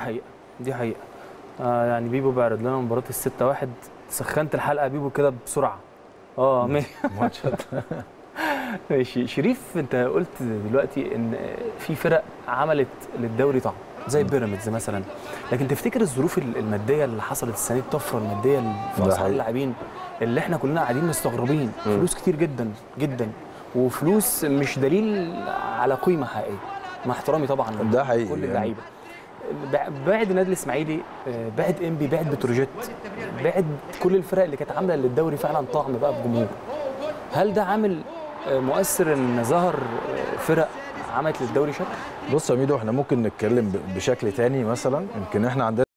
حقيقه دي حقيقه. يعني بيبو بيعرض لنا مباراه ال6-1. سخنت الحلقه بيبو كده بسرعه. ماتشات. ماشي شريف، انت قلت دلوقتي ان في فرق عملت للدوري طعم زي بيراميدز مثلا، لكن تفتكر الظروف الماديه اللي حصلت السنه دي، الطفره الماديه في اسعار اللاعبين اللي احنا كلنا قاعدين مستغربين، فلوس كتير جدا جدا، وفلوس مش دليل على قيمه حقيقيه، مع احترامي طبعا ده حقيقي كل اللعيبه. بعد النادي الاسماعيلي، بعد انبي، بعد بتروجيت، بعد كل الفرق اللي كانت عامله للدوري فعلا طعم بقى بجمهور، هل ده عامل مؤثر ان ظهر فرق عملت للدوري شكل؟ بص يا ميدو، احنا ممكن نتكلم بشكل تاني. مثلا يمكن احنا عندنا